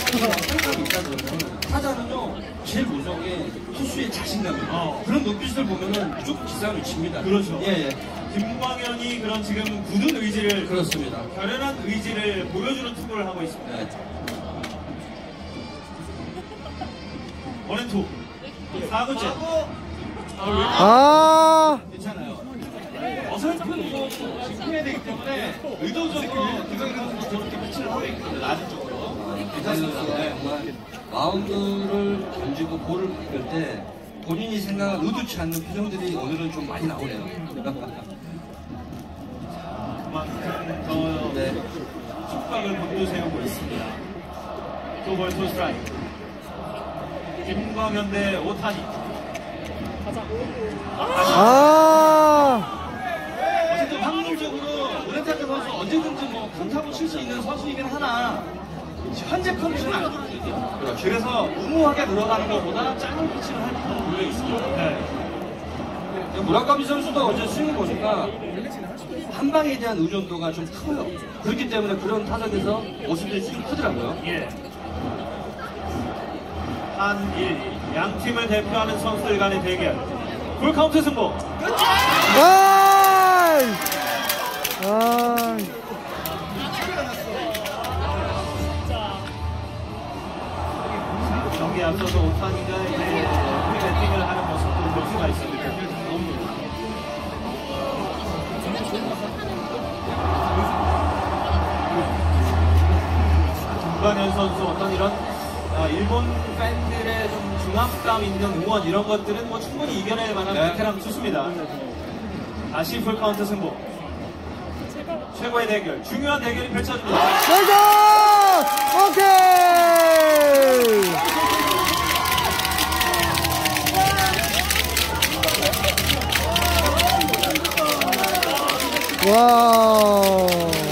생각이 있다 그러면 타자는요 제일 무서운 게 투수의 자신감이에요. 그런 눈빛을 보면은 무조건 기사를 칩니다. 그렇죠. 예, 예. 김광현이 그런 지금 굳은 의지를 그렇습니다. 결연한 의지를 보여주는 투구를 하고 있습니다. 네. 원앤투 4구째 아, 괜찮아요. 어설프고 집중해야 되기 때문에 의도적으로 김광현 선수가 저렇게 피치를 하고 있거든요. 낮은 쪽으로. 괜찮습니다. 정말 마운드를 던지고 볼을 바뀔 때 본인이 생각한 의도치 않는 표정들이 오늘은 좀 많이 나오네요. 그만큼 더 네. 촉각을 곤두세우고 있습니다. 투볼 투 스트라이크. 김광현 대 오타니. 어쨌든 확률적으로 오렌타크 선수 언제든지 뭐 컨타고 칠 수 있는 선수이긴 하나 현재 컨디션은 안 좋거든요. 그렇죠. 그래서 무모하게 들어가는 것보다 짧은 피치를 할 가능성이 오히려 있습니다. 네. 무라카미 선수도 어제 스윙을 보니까 한 방에 대한 의존도가 좀 커요. 그렇기 때문에 그런 타석에서 모습들이 좀 크더라고요. 예. 한일 양 팀을 대표하는 선수들 간의 대결. 풀카운트 승부. 아이, 아이. 경기 앞서서 오타니가 이제 프리배팅을 하는 모습도 볼 수가 있습니다. 김광현 선수 어떤 이런 일본 팬들의 좀 중압감 있는 응원 이런 것들은 뭐 충분히 이겨낼 만한 베테랑 투수입니다. 다시 풀카운트 승부. 최고의 대결, 중요한 대결이 펼쳐집니다. 나이스! 오케이! 와우.